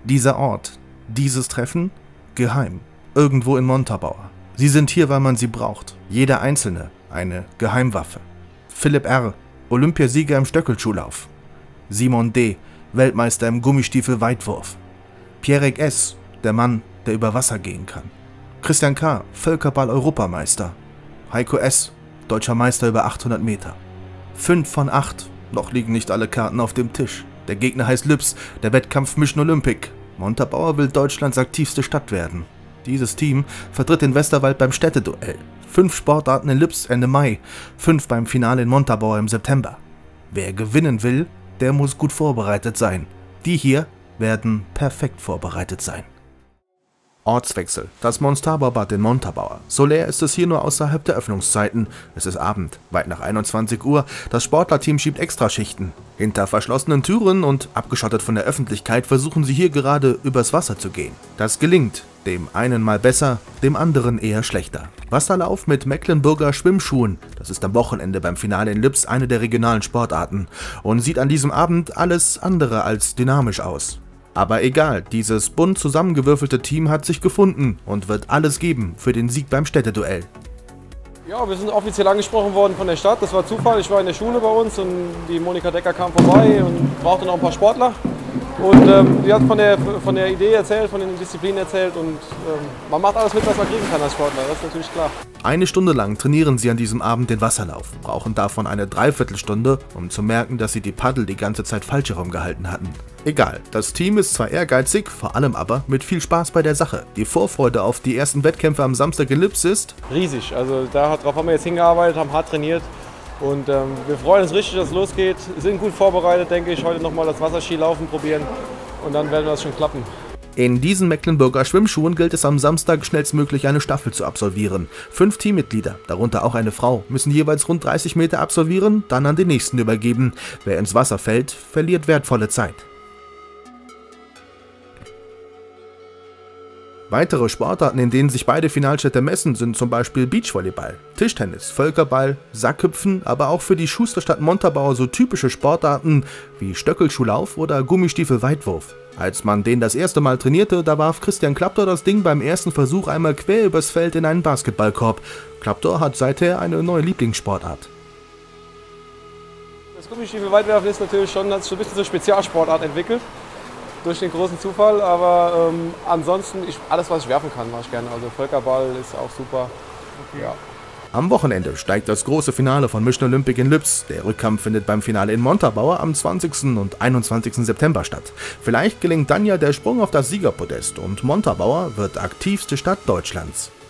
Dieser Ort, dieses Treffen, geheim, irgendwo in Montabaur. Sie sind hier, weil man sie braucht. Jeder Einzelne eine Geheimwaffe. Philipp R., Olympiasieger im Stöckelschuhlauf. Simon D., Weltmeister im Gummistiefel-Weitwurf. Pierrek S., der Mann, der über Wasser gehen kann. Christian K., Völkerball-Europameister. Heiko S., deutscher Meister über 800 Meter. 5 von 8, noch liegen nicht alle Karten auf dem Tisch. Der Gegner heißt Lübs, der Wettkampf Mission Olympic. Montabaur will Deutschlands aktivste Stadt werden. Dieses Team vertritt den Westerwald beim Städteduell. 5 Sportarten in Lübs Ende Mai, 5 beim Finale in Montabaur im September. Wer gewinnen will, der muss gut vorbereitet sein. Die hier werden perfekt vorbereitet sein. Ortswechsel. Das Monstarbaurbad in Montabaur. So leer ist es hier nur außerhalb der Öffnungszeiten. Es ist Abend, weit nach 21 Uhr. Das Sportlerteam schiebt Extraschichten. Hinter verschlossenen Türen und abgeschottet von der Öffentlichkeit versuchen sie hier gerade übers Wasser zu gehen. Das gelingt. Dem einen mal besser, dem anderen eher schlechter. Wasserlauf mit Mecklenburger Schwimmschuhen. Das ist am Wochenende beim Finale in Lübs eine der regionalen Sportarten. Und sieht an diesem Abend alles andere als dynamisch aus. Aber egal, dieses bunt zusammengewürfelte Team hat sich gefunden und wird alles geben für den Sieg beim Städteduell. Ja, wir sind offiziell angesprochen worden von der Stadt. Das war Zufall. Ich war in der Schule bei uns und die Monika Decker kam vorbei und brauchte noch ein paar Sportler. Und sie hat von der Idee erzählt, von den Disziplinen erzählt und man macht alles mit, was man kriegen kann als Sportler, das ist natürlich klar. Eine Stunde lang trainieren sie an diesem Abend den Wasserlauf, brauchen davon eine Dreiviertelstunde, um zu merken, dass sie die Paddel die ganze Zeit falsch herumgehalten hatten. Egal, das Team ist zwar ehrgeizig, vor allem aber mit viel Spaß bei der Sache. Die Vorfreude auf die ersten Wettkämpfe am Samstag in Lübs ist riesig, also darauf haben wir jetzt hingearbeitet, haben hart trainiert. Und wir freuen uns richtig, dass es losgeht, sind gut vorbereitet, denke ich, heute nochmal das Wasserskilaufen probieren und dann werden wir das schon klappen. In diesen Mecklenburger Schwimmschuhen gilt es am Samstag schnellstmöglich eine Staffel zu absolvieren. 5 Teammitglieder, darunter auch eine Frau, müssen jeweils rund 30 Meter absolvieren, dann an den nächsten übergeben. Wer ins Wasser fällt, verliert wertvolle Zeit. Weitere Sportarten, in denen sich beide Finalstädte messen, sind zum Beispiel Beachvolleyball, Tischtennis, Völkerball, Sackhüpfen, aber auch für die Schusterstadt Montabaur so typische Sportarten wie Stöckelschuhlauf oder Gummistiefel-Weitwurf. Als man den das erste Mal trainierte, da warf Christian Klaptor das Ding beim ersten Versuch einmal quer übers Feld in einen Basketballkorb. Klaptor hat seither eine neue Lieblingssportart. Das Gummistiefel-Weitwerfen ist natürlich schon, hat sich so ein bisschen zur Spezialsportart entwickelt. Durch den großen Zufall, aber ansonsten, alles was ich werfen kann, mache ich gerne. Also Völkerball ist auch super. Okay. Ja. Am Wochenende steigt das große Finale von Mission Olympic in Lübs. Der Rückkampf findet beim Finale in Montabaur am 20. und 21. September statt. Vielleicht gelingt dann ja der Sprung auf das Siegerpodest und Montabaur wird aktivste Stadt Deutschlands.